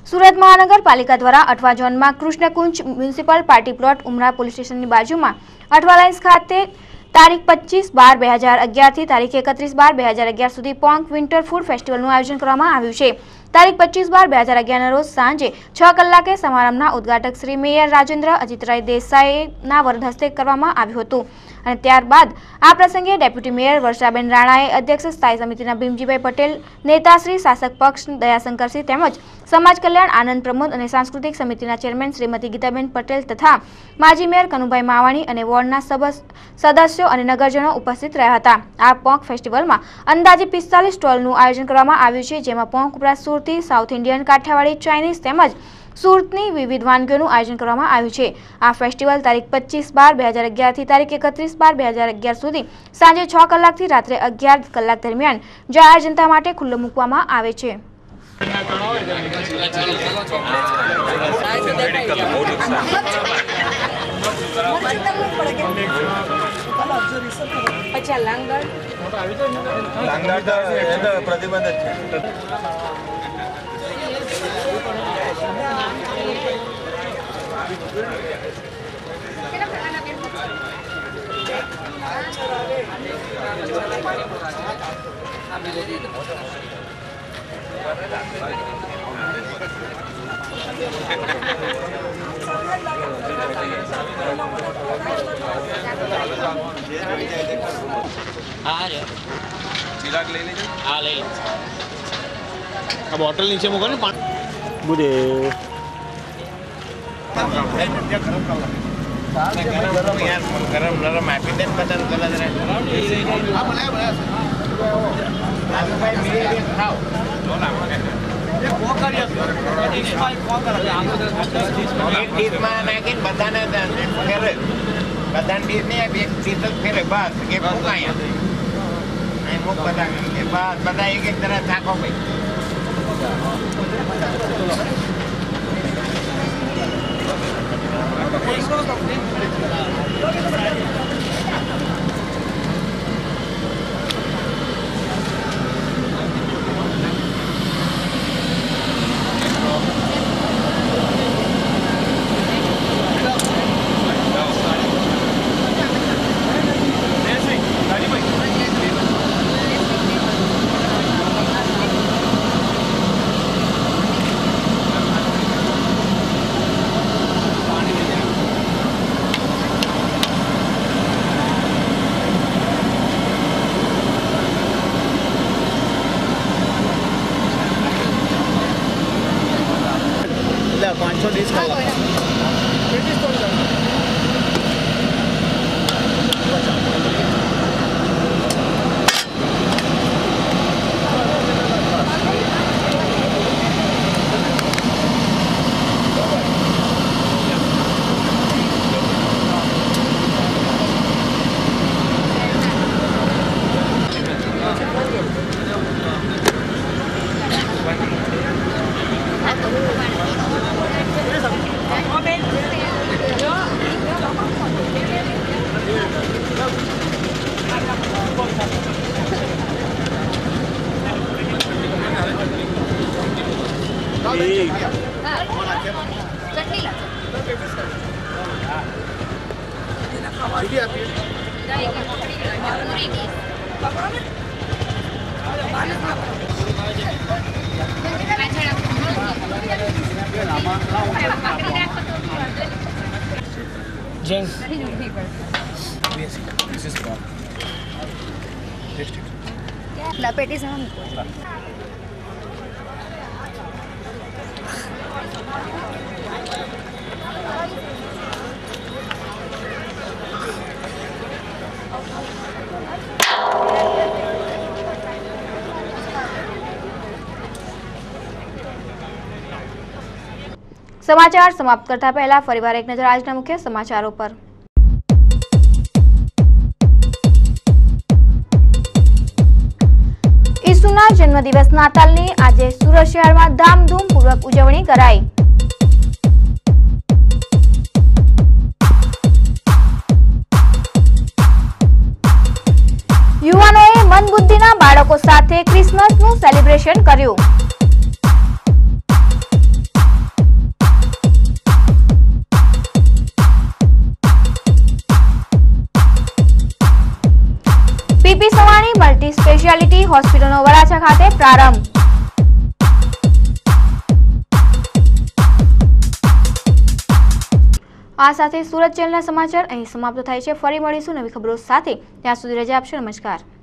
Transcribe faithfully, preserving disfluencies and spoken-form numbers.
સુરત મહાનગરપાલિકા દ્વારા અઠવા ઝોનમાં Krishnakunj municipal party plot Umra police સ્ટેશનની બાજુમાં અઠવા લાઇન્સ ખાતે તારીખ પચીસ બાર બે હજાર અગિયાર થી તારીખ એકત્રીસ બાર બે હજાર અગિયાર સુધી પોંક વિન્ટર ફૂડ ફેસ્ટિવલનું આયોજન કરવામાં આવ્યું છે। તારીખ પચીસ બાર બે હજાર અગિયારના રોજ સાંજે છ કલાકે સમારંભના ઉદ્ઘાટક શ્રી મેયર રાજેન્દ્ર અજીતરાય દેસાઈના વરદ હસ્તે કરવામાં આવ્યું હતું અને ત્યારબાદ આ પ્રસંગે ડેપ્યુટી મેયર વર્ષાબેન રાણાએ અધ્યક્ષ સ્થાયી સમિતિના ભીમજીભાઈ પટેલ, નેતાશ્રી શાસક પક્ષ દયાશંકરસિંહ તેમજ સમાજ કલ્યાણ આનંદ પ્રમોદ અને સાંસ્કૃતિક સમિતિના ચેરમેન શ્રીમતી ગીતાબેન પટેલ તથા માજી મેયર કનુભાઈ માવાણી અને વોર્ડના સદસ્યો અને નગરજનો ઉપસ્થિત રહ્યા હતા। આ પોંક ફેસ્ટિવલમાં અંદાજે પિસ્તાલીસ સ્ટોલનું આયોજન કરવામાં આવ્યું છે, જેમાં પોંક ઉપરાંત Surati, South Indian, Kathiyawadi, Chinese તેમજ સુરતની વિવિધ વાનગીઓનું આયોજન કરવામાં આવ્યું છે। આ ફેસ્ટિવલ તારીખ પચીસ બાર બે હજાર અગિયાર થી તારીખ એકત્રીસ બાર બે હજાર અગિયાર સુધી સાંજે છ કલાકથી રાત્રે અગિયાર કલાક દરમિયાન જાહેર જનતા માટે ખુલ્લો મૂકવામાં આવે છે। अच्छा लांगड़ लांगड़ तो ये तो प्रतिबंधित है। हाँ चिराग ले लीजिए। हाँ ले अब होटल नीचे मुको ना बुरे गरम नरम हैप्पी डेट बटन कलर है। બધાને ફેરે બધાને ડીશ નહીં આપી એક ડીશ જ ફેરે બસ કે મૂકાય અહીં મૂક બધા કે બસ બધા એક એક તરફ થાકો ભાઈ। पाँच सौ डिश खाओ James. This is gone. Taste it. लपेटी से हम समाचार समाप्त करता पहला फरीवार एक नजर आजना मुख्य समाचारों पर। ઈસુના જન્મદિવસ નાતાલની આજે સુરત શહેરમાં ધામધૂમપૂર્વક ઉજવણી કરાઈ। યુવાનોએ મંદબુદ્ધિના બાળકો સાથે ક્રિસમસનું સેલિબ્રેશન કર્યું। હોસ્પિટલનો વરાછા ખાતે પ્રારંભ। આ સાથે સુરત જેલના સમાચાર અહીં સમાપ્ત થાય છે। ફરી મળીશું નવી ખબરો સાથે, ત્યાં સુધી રજા આપશો। નમસ્કાર।